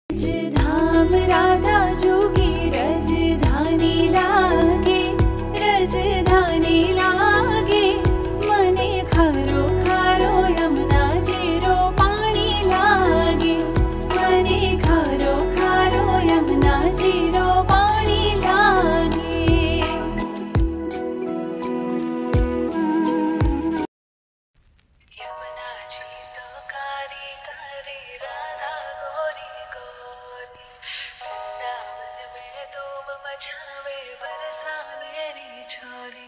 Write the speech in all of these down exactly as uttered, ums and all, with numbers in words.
धाम राधा जोगी रजधानी लागे, रजधानी लागे। मने खारो खारो यमुना जीरो पानी लागे, मने खारो खारो यमुना जीरो पानी लागे। यमुना जीरो कारी कारी राधा गोरी गोरी, वृंदावन में धूम मचावे बरसाने री छोरी।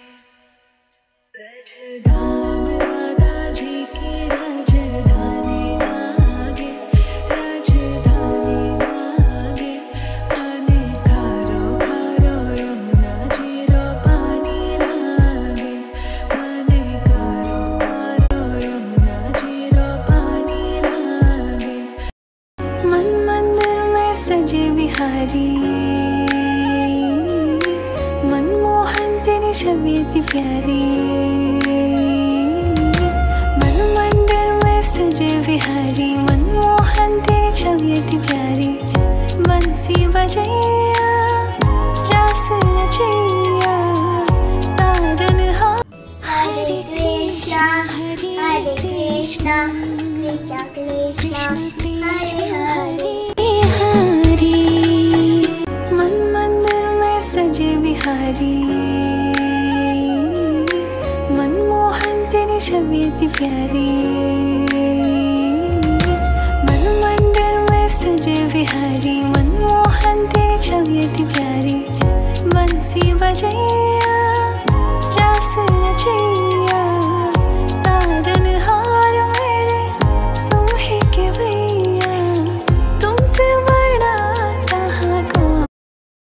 रजधाम राधा जी की रजधानी लागे, रजधानी लागे। मने खारो खारो यमुना जीरो पानी लागे, मने खारो खारो यमुना जीरो पानी लागे। मन मंदिर में सजे बिहारी, मनमोहन तेरी छवि इतनी प्यारी।